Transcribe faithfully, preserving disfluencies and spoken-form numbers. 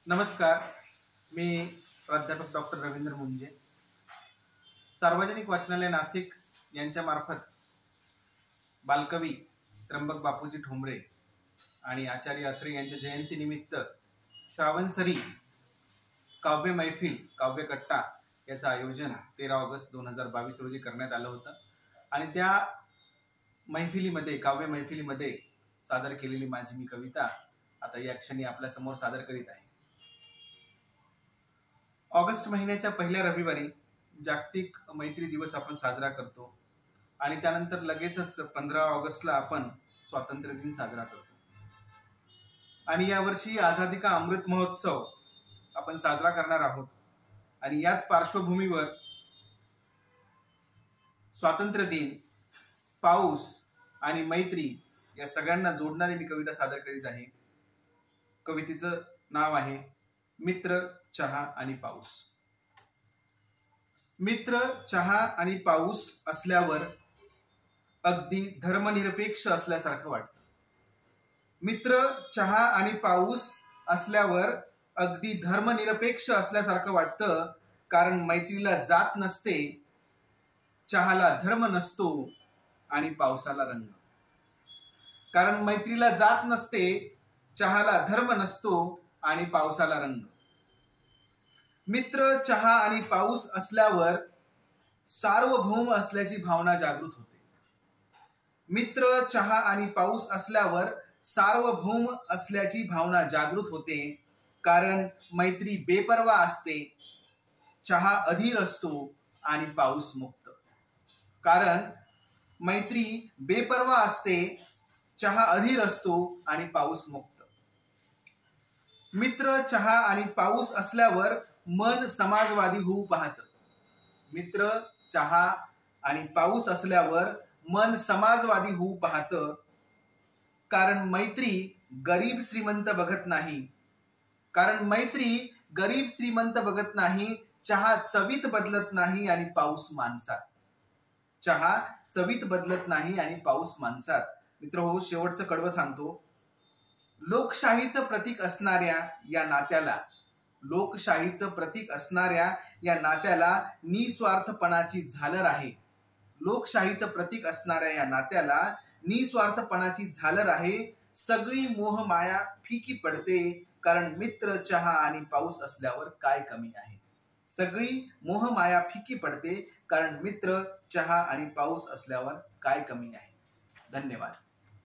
नमस्कार, मी प्राध्यापक डॉक्टर रवींद्र मुंजे. सार्वजनिक वाचनालय नाशिक यांच्या मार्फत बालकवी त्र्यंबक बापूजी ठोंबरे आणि आचार्य अत्रे यांच्या जयंतीनिमित्त श्रावणसरी काव्य मैफिल काव्य कट्टा याचं आयोजन तेरा ऑगस्ट दोन हजार बावीस रोजी करण्यात आलं होतं. आणि त्या मैफिलीमध्ये काव्य मैफिलीमध्ये सादर केलेली माझी मी कविता आता या क्षणी आपल्या समोर सादर करीत आहे. ऑगस्ट महिन्याच्या पहिल्या रविवारी जागतिक मैत्री दिवस आपण साजरा करतो आणि त्यानंतर लगेचच पंधरा ऑगस्टला आपण स्वातंत्र्य दिन साजरा करतो. आणि यावर्षी आझादी का अमृत महोत्सव आपण साजरा करणार आहोत. आणि याच पार्श्वभूमीवर स्वातंत्र्य दिन, पाऊस आणि मैत्री या सगळ्यांना जोडणारी मी कविता सादर करीत आहे. कवितेचं नाव आहे मित्र, चहा आणि पाऊस. मित्र, चहा आणि पाऊस असल्यावर अगदी धर्मनिरपेक्ष असल्यासारखं वाटतं. मित्र, चहा आणि पाऊस असल्यावर अगदी धर्मनिरपेक्ष असल्यासारखं वाटतं. कारण मैत्रीला जात नसते, चहाला धर्म नसतो आणि पावसाला रंग. कारण मैत्रीला जात नसते, चहाला धर्म नसतो आणि पावसाला रंग. मित्र, चहा आणि पाऊस असल्यावर सार्वभौम असल्याची भावना जागृत होते. मित्र, चहा आणि पाऊस असल्यावर सार्वभौम असल्याची भावना जागृत होते. कारण मैत्री बेपर्वा असते, चहा अधीर असतो आणि पाऊस मुक्त. कारण मैत्री बेपर्वा असते, चहा अधीर असतो आणि पाऊस मुक्त. मित्र, चहा आणि पाऊस असल्यावर मन समाजवादी होऊ पाहतं. मित्र, चहा आणि पाऊस असल्यावर मन समाजवादी होऊ पाहतं. कारण मैत्री गरीब श्रीमंत बघत नाही. कारण मैत्री गरीब श्रीमंत बघत नाही. चहा चवीत बदलत नाही आणि पाऊस माणसात. चहा चवीत बदलत नाही आणि पाऊस माणसात. मित्र हो, शेवटचं कडवं सांगतो. लोकशाहीचं प्रतीक असणाऱ्या या नात्याला लोकशाहीचं प्रतीक असणाऱ्या या नात्याला निस्वार्थपणाची झालर आहे. लोकशाहीचं प्रतीक असणाऱ्या या नात्याला निस्वार्थपणाची झालर आहे. सगळी मोह माया फिकी पडते. कारण मित्र, चहा आणि पाऊस असल्यावर काय कमी आहे. सगळी मोह माया फिकी पडते. कारण मित्र, चहा आणि पाऊस असल्यावर काय कमी आहे. धन्यवाद.